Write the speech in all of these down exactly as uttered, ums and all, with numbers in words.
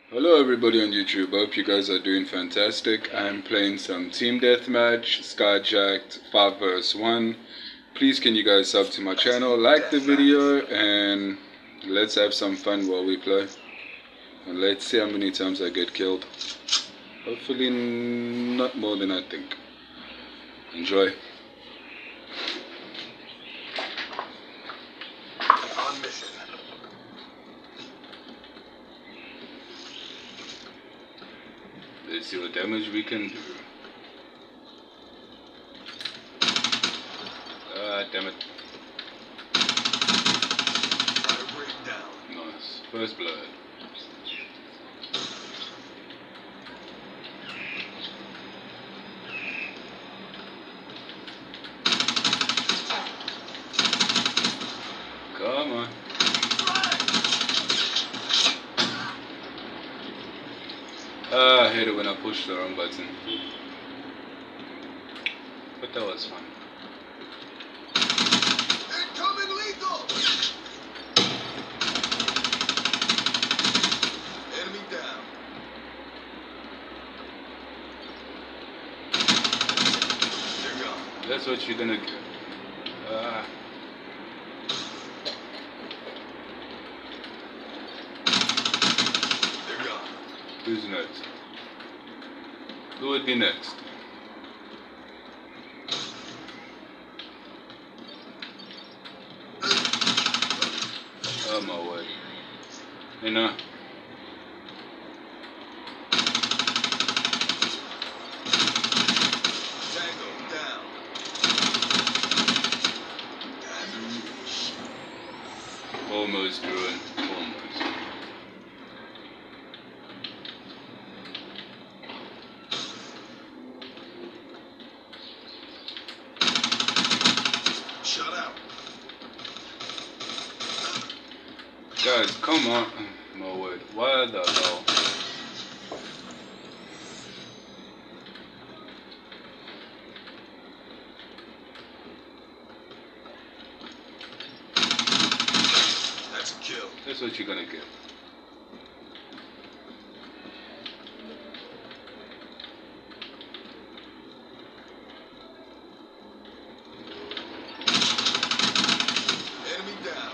Hello everybody on YouTube, hope you guys are doing fantastic. I'm playing some Team Deathmatch, Skyjacked five versus one. Please can you guys sub to my channel, like the video, and let's have some fun while we play. And let's see how many times I get killed. Hopefully not more than I think. Enjoy. On mission. Let's see what damage we can do. Ah, damn it. Fire break down. Nice. First blood. Come on. Ah, I hate it when I push the wrong button. But that was fun. Incoming lethal! Enemy down. They're gone. That's what you're gonna get. Ah. They're gone. Who's next? Who would be next? Oh my word. You know. Tango down. Almost ruined. Almost. Shut out. Guys, come on. My word. Why the hell? That's a kill. That's what you're gonna get. Enemy down.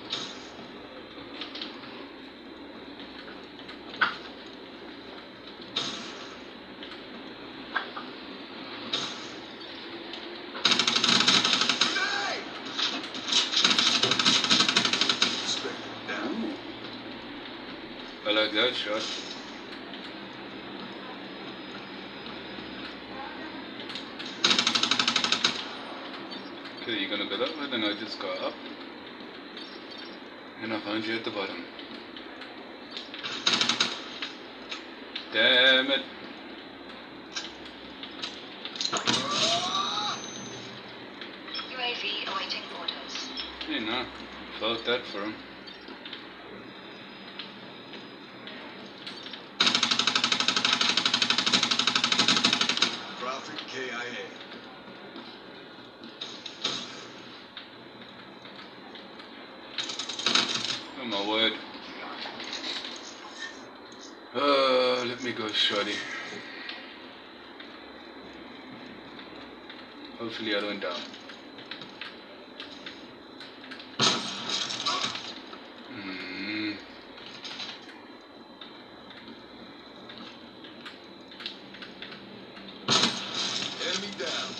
Grenade! Spectre down. Ooh. I like that shot. Okay, you're gonna go that way, then I just go up. And I found you at the bottom. Damn it. U A V awaiting orders. You know, felt that for him. Prophet K I A. Oh my word. Uh, let me go, shorty. Hopefully I don't die. Mm. Enemy down.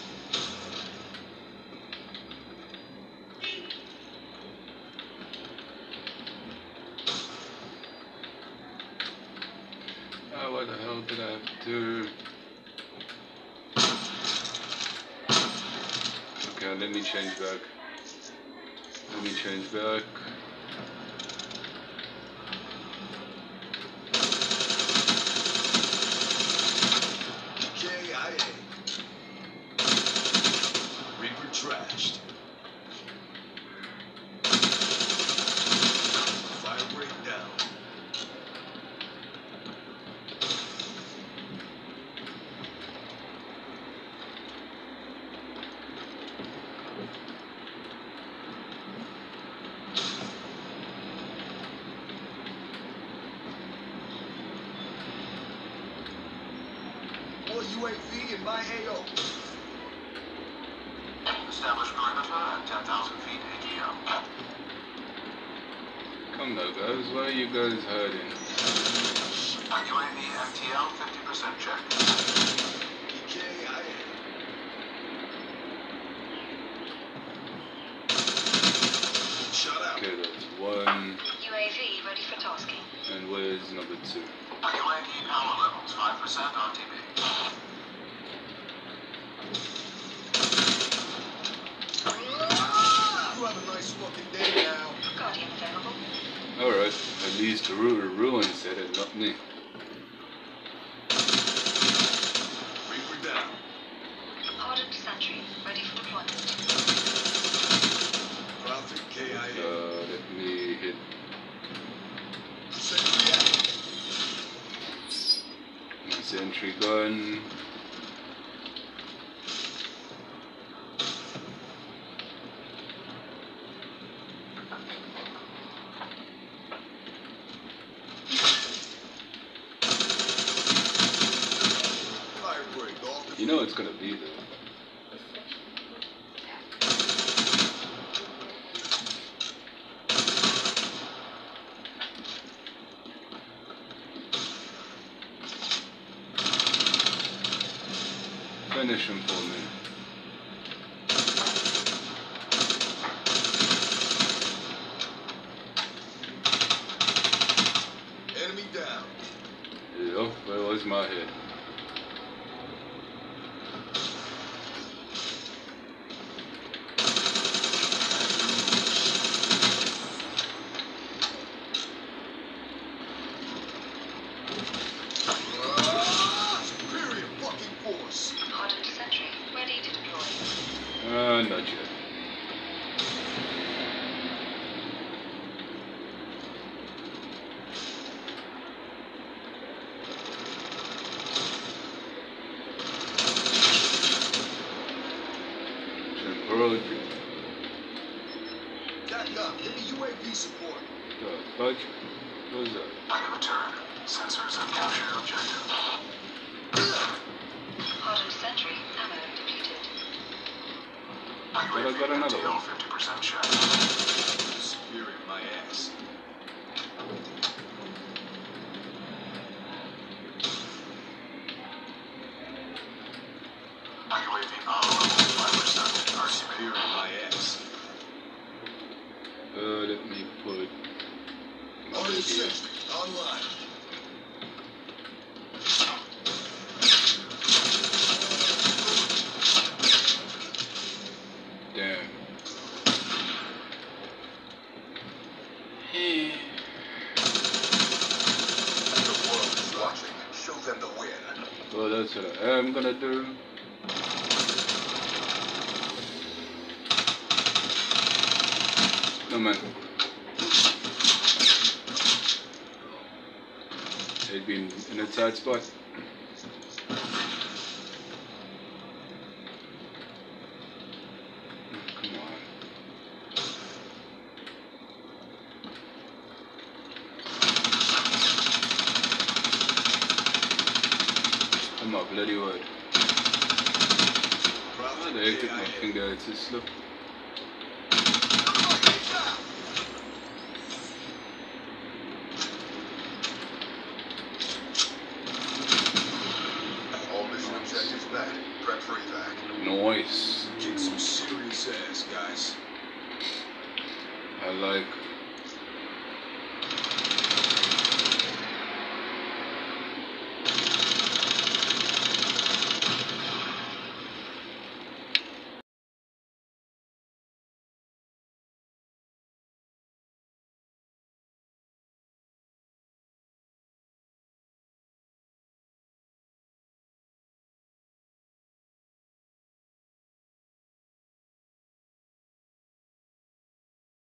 Oh, what the hell did I have to do? Okay, let me change back. Let me change back. K I A. Reaper trashed. Fire break down. U A V in my A O. Establish perimeter at ten thousand feet A T M. Come now, guys. Why are you guys hiding? U A V M T L fifty percent check. P K I am. Shut out. Okay, that's one. U A V ready for tasking. And where's number two? U A V power levels five percent R T B. You have a nice fucking day now. Guardian available. Alright, at least the Ru Ruin said it, not me. Reaper down. Hardened sentry ready for deployment. Prophet K I A. Uh, let me hit. Sentry out. My sentry gun. Fire break off the You know it's gonna be there. Finish him for me. enemy down. Yeah, where was my head? Ah, superior fucking force. Hardened sentry ready to deploy. Uh, not yet. Temporal. Back up. Give me U A V support. The fuck? What's that? I can return. Sensors have captured objective. Hardened sentry ammo depleted. But I got another one. fifty percent check. Superior my ass. U A V power level five percent R C B. Superior my ass. Uh, let me put. my Hardened baby. sentry online. Damn. The world is watching. Show them the win. Well, that's what I am gonna do. No man. They've been in a tight spot. Come on. Oh my bloody word. Why the heck took my finger? It's a slip. All mission objectives met. Prep for evac. Noise. Kick some serious ass, guys. I like